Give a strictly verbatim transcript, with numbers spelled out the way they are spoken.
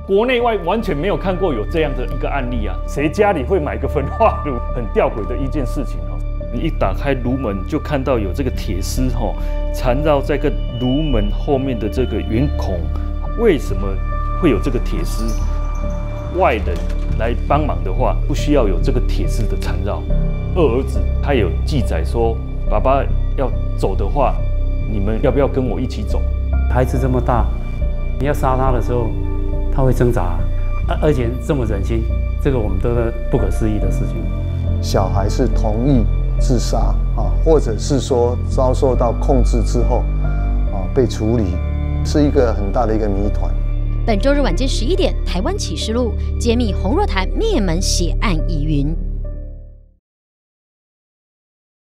国内外完全没有看过有这样的一个案例啊！谁家里会买个焚化炉？很吊诡的一件事情哦。你一打开炉门，就看到有这个铁丝哈缠绕在个炉门后面的这个圆孔。为什么会有这个铁丝？外人来帮忙的话，不需要有这个铁丝的缠绕。二儿子他有记载说，爸爸要走的话，你们要不要跟我一起走？ 孩子这么大，你要杀他的时候，他会挣扎，而且这么忍心，这个我们都是不可思议的事情。 小孩是同意自杀啊，或者是说遭受到控制之后啊被处理，是一个很大的一个谜团。 本周日晚间十一点，台湾启示录揭秘洪若潭灭门血案疑云。